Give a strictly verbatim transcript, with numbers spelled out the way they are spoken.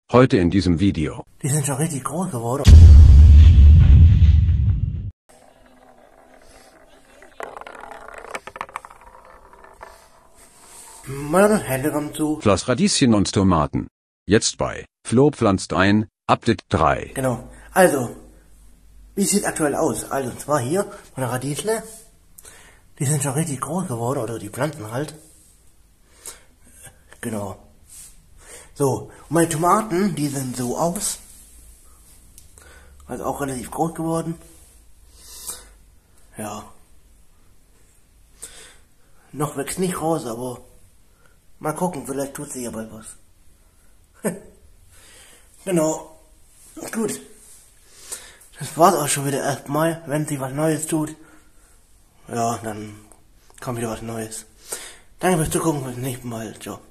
Heute in diesem Video. Die sind schon richtig groß geworden. Meine Hände kommen zu. Floss Radieschen und Tomaten. Jetzt bei Flo pflanzt ein, Update drei. Genau. Also, wie sieht aktuell aus? Also, und zwar hier, meine Radiesle. Die sind schon richtig groß geworden, oder die Pflanzen halt. Genau. So, und meine Tomaten, die sind so aus. Also auch relativ groß geworden. Ja. Noch wächst nicht raus, aber mal gucken, vielleicht tut sich ja bald was. Genau. Gut. Das war's auch schon wieder erstmal. Wenn sich was Neues tut, ja, dann kommt wieder was Neues. Danke fürs Zugucken, bis zum nächsten Mal. Ciao.